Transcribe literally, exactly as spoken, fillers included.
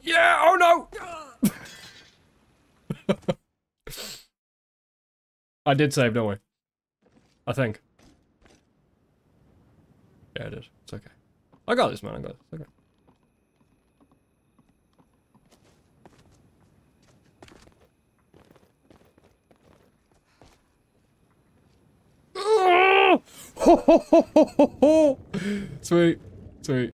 Yeah, oh no! I did save, don't we? I think. Yeah, I did. It's okay. I got this, man. I got this. Okay. Sweet. Sweet.